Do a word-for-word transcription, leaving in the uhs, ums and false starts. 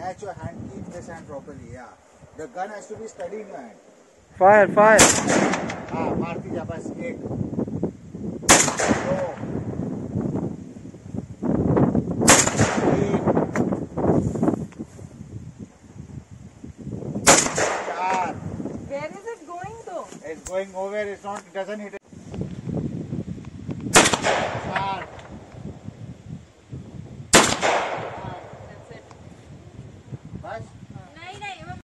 catch your hand, keep this hand properly. Yeah. The gun has to be steady in your hand. Fire, fire. हाँ मारती जा बस एक दो तीन चार. Where is it going though? It's going nowhere. It's not. It doesn't hit.